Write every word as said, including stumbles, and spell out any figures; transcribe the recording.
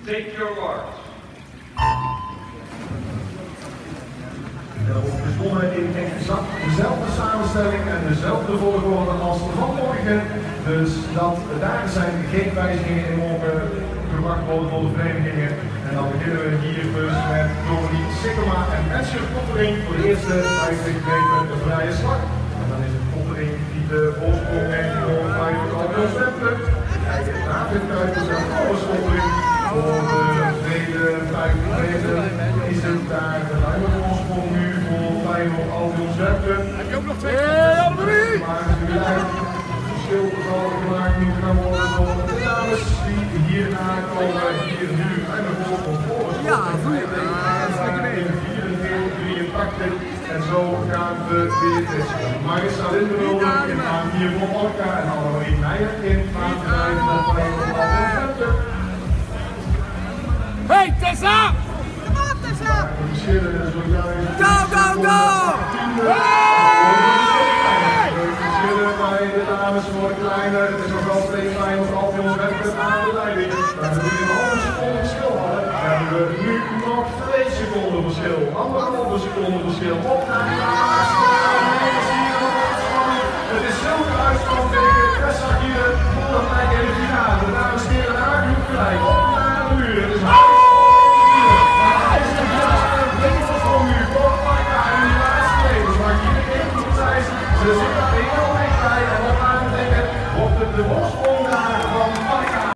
Take your marks. Dat wordt begonnen in exact dezelfde samenstelling en dezelfde volgorde als vanmorgen. Dus dat, daar zijn geen wijzigingen in morgen gebracht worden door de verenigingen. En dan beginnen we hier dus met Dominique Sikkema en Esther Kottering voor de eerste vijftig meter de vrije slag. En dan is het Kottering die de voorsprong neemt voor vijf Albion Zwemte. En David Kuipers en Alles Kottering voor de tweede vijftig meter is het daar de ruime voorsprong nu voor vijf Albion Zwemte. Heb je ook nog twee? Hey, maar het verschil zal gemaakt moeten gaan worden door de dames die hierna komen. Hier nu en de voorsprong voor het ja, vierenveertig drieëntachtig. En zo gaan we weer. Dus Marissa Lindenwulde in baan vier voor Malka en Annemarie Meijer in baan vijf voor vijf Albion Zwemte. Hey Tessa! Kom op Tessa! De verschillen zojuist. Go, go, go! Bij de dames worden kleiner, het is nog wel steeds fijn of Albion Zwemte aan de leiding. Maar we nu een halve seconde verschil hadden, hebben we nu nog twee seconden verschil. Anderhalve seconde verschil op naar